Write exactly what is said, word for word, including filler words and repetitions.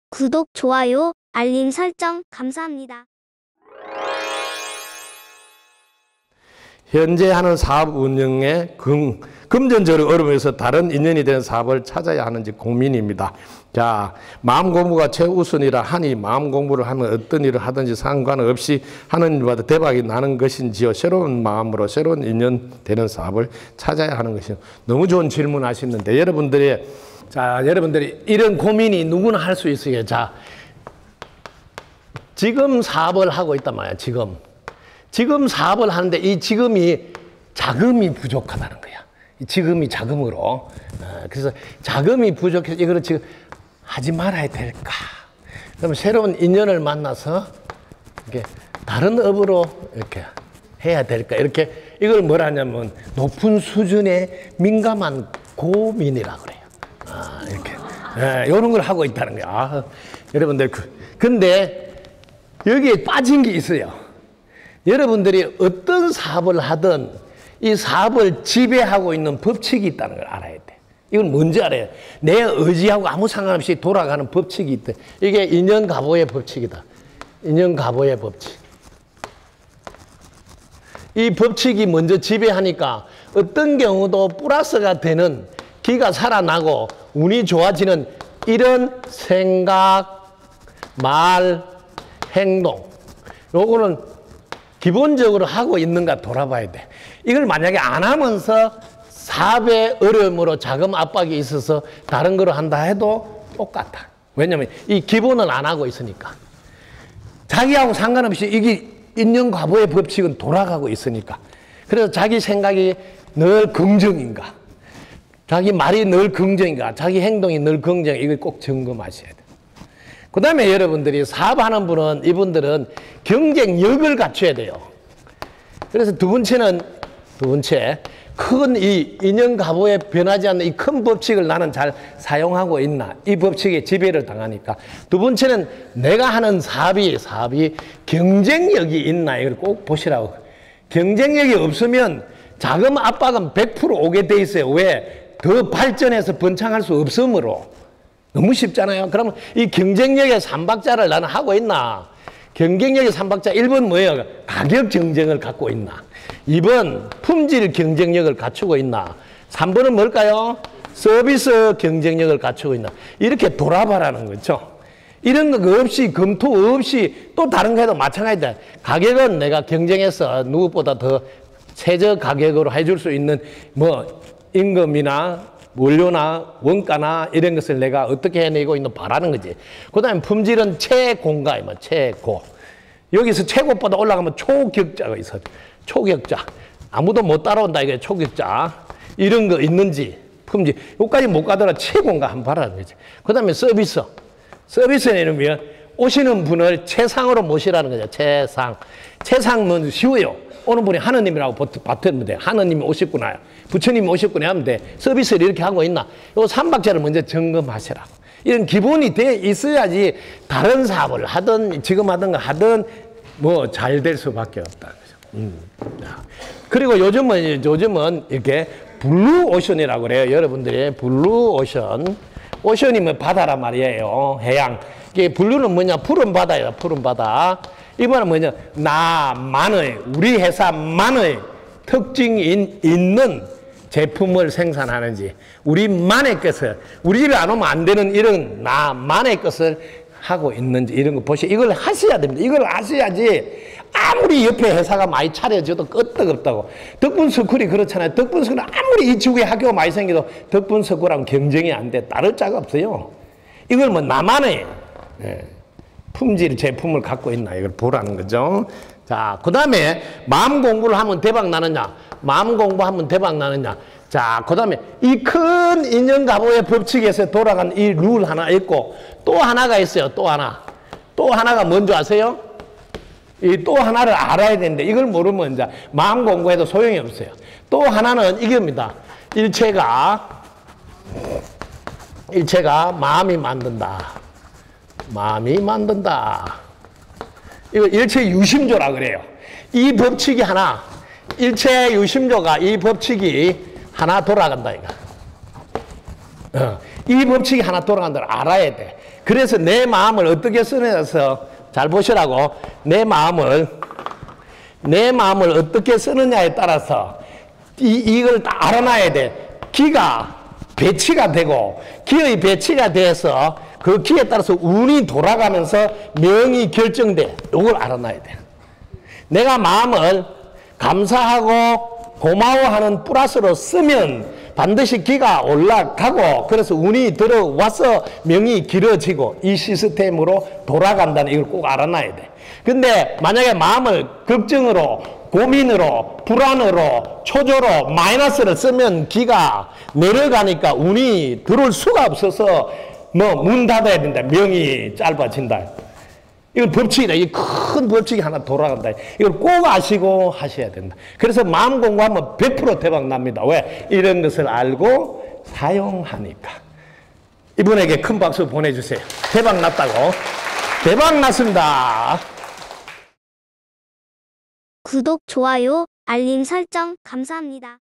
구독, 좋아요, 알림 설정 감사합니다. 현재 하는 사업 운영에 금, 금전적으로 어려움에서 다른 인연이 되는 사업을 찾아야 하는지 고민입니다. 자, 마음 공부가 최우선이라 하니 마음 공부를 하면 어떤 일을 하든지 상관없이 하는 일마다 대박이 나는 것인지요. 새로운 마음으로 새로운 인연 되는 사업을 찾아야 하는 것이요. 너무 좋은 질문 하시는데 여러분들이 자, 여러분들이 이런 고민이 누구나 할 수 있어요. 자, 지금 사업을 하고 있단 말이야. 지금. 지금 사업을 하는데 이 지금이 자금이 부족하다는 거야. 지금이 자금으로. 어, 그래서 자금이 부족해서 이거를 지금 하지 말아야 될까? 그럼 새로운 인연을 만나서 이렇게 다른 업으로 이렇게 해야 될까? 이렇게 이걸 뭐라 하냐면 높은 수준의 민감한 고민이라고 그래요. 아, 이렇게. 예, 이런 걸 하고 있다는 거야. 아, 여러분들, 그, 근데 여기에 빠진 게 있어요. 여러분들이 어떤 사업을 하든 이 사업을 지배하고 있는 법칙이 있다는 걸 알아야 돼. 이건 뭔지 알아요. 내 의지하고 아무 상관없이 돌아가는 법칙이 있대. 이게 인연가보의 법칙이다. 인연가보의 법칙. 이 법칙이 먼저 지배하니까 어떤 경우도 플러스가 되는 기가 살아나고 운이 좋아지는 이런 생각, 말, 행동. 요거는 기본적으로 하고 있는가 돌아봐야 돼. 이걸 만약에 안 하면서 사업의 어려움으로 자금 압박이 있어서 다른 거로 한다 해도 똑같아. 왜냐면 이 기본을 안 하고 있으니까. 자기하고 상관없이 이게 인연과보의 법칙은 돌아가고 있으니까. 그래서 자기 생각이 늘 긍정인가, 자기 말이 늘 긍정인가, 자기 행동이 늘 긍정, 이걸 꼭 점검하셔야 돼. 그 다음에 여러분들이 사업하는 분은, 이분들은 경쟁력을 갖춰야 돼요. 그래서 두 번째는, 두 번째, 큰 이 인연가보에 변하지 않는 이 큰 법칙을 나는 잘 사용하고 있나. 이 법칙에 지배를 당하니까. 두 번째는 내가 하는 사업이, 사업이 경쟁력이 있나. 이걸 꼭 보시라고. 경쟁력이 없으면 자금 압박은 백 퍼센트 오게 돼 있어요. 왜? 더 발전해서 번창할 수 없으므로. 너무 쉽잖아요. 그러면 이 경쟁력의 삼박자를 나는 하고 있나? 경쟁력의 삼박자 일 번 뭐예요? 가격 경쟁을 갖고 있나? 이 번 품질 경쟁력을 갖추고 있나? 삼 번은 뭘까요? 서비스 경쟁력을 갖추고 있나? 이렇게 돌아봐라는 거죠. 이런 거 없이, 검토 없이 또 다른 거 해도 마찬가지다. 가격은 내가 경쟁해서 누구보다 더 최저 가격으로 해줄 수 있는 뭐 임금이나 원료나 원가나 이런 것을 내가 어떻게 해내고 있는 바라는 거지. 그 다음에 품질은 최고인가, 뭐 최고. 여기서 최고보다 올라가면 초격자가 있어. 초격자. 아무도 못 따라온다, 이게 초격자. 이런 거 있는지, 품질. 여기까지 못 가더라도 최고인가 한번 봐라는 거지. 그 다음에 서비스. 서비스는 뭐 오시는 분을 최상으로 모시라는 거죠. 최상. 최상은 쉬워요. 오는 분이 하느님이라고 받으면 돼. 하느님이 오셨구나. 부처님이 오셨구나 하면 돼. 서비스를 이렇게 하고 있나. 요 삼박자를 먼저 점검하시라고. 이런 기본이 돼 있어야지 다른 사업을 하든 지금 하든 하든 뭐 잘 될 수밖에 없다. 음. 그리고 요즘은, 요즘은 이렇게 블루오션이라고 그래요. 여러분들이 블루오션. 오션이면 바다란 말이에요. 해양. 이게 블루는 뭐냐? 푸른 바다예요. 푸른 바다. 이번은 뭐냐? 나만의, 우리 회사만의 특징이 있는 제품을 생산하는지, 우리만의 것을, 우리 집에 안 오면 안 되는 이런 나만의 것을 하고 있는지, 이런 거 보시, 이걸 하셔야 됩니다. 이걸 하셔야지 아무리 옆에 회사가 많이 차려져도 끄떡없다고. 덕분스쿨이 그렇잖아요. 덕분스쿨은 아무리 이 지구에 학교가 많이 생겨도 덕분스쿨하고 경쟁이 안 돼. 따를 자가 없어요. 이걸 뭐 나만의, 네, 품질 제품을 갖고 있나, 이걸 보라는 거죠. 자, 그 다음에 마음 공부를 하면 대박 나느냐, 마음 공부하면 대박 나느냐. 자, 그 다음에 이 큰 인연가보의 법칙에서 돌아간 이 룰 하나 있고, 또 하나가 있어요. 또 하나. 또 하나가 뭔지 아세요? 이 또 하나를 알아야 되는데, 이걸 모르면 이제 마음 공부해도 소용이 없어요. 또 하나는 이겁니다. 일체가, 일체가 마음이 만든다. 마음이 만든다. 이거 일체 유심조라 그래요. 이 법칙이 하나, 일체 유심조가 이 법칙이 하나 돌아간다, 이거. 어, 이 법칙이 하나 돌아간다는 걸 알아야 돼. 그래서 내 마음을 어떻게 쓰느냐서 잘 보시라고. 내 마음을 내 마음을 어떻게 쓰느냐에 따라서 이, 이걸 다 알아놔야 돼. 기가 배치가 되고 기의 배치가 돼서 그 기에 따라서 운이 돌아가면서 명이 결정돼. 이걸 알아놔야 돼. 내가 마음을 감사하고 고마워하는 플러스로 쓰면 반드시 기가 올라가고 그래서 운이 들어와서 명이 길어지고 이 시스템으로 돌아간다는 이걸 꼭 알아놔야 돼. 근데 만약에 마음을 걱정으로 고민으로 불안으로 초조로 마이너스를 쓰면 기가 내려가니까 운이 들어올 수가 없어서 뭐 문 닫아야 된다. 명이 짧아진다. 이건 법칙이다. 이 큰 법칙이 하나 돌아간다. 이걸 꼭 아시고 하셔야 된다. 그래서 마음 공부하면 백 퍼센트 대박 납니다. 왜? 이런 것을 알고 사용하니까. 이분에게 큰 박수 보내주세요. 대박 났다고. 대박 났습니다. 구독, 좋아요, 알림 설정 감사합니다.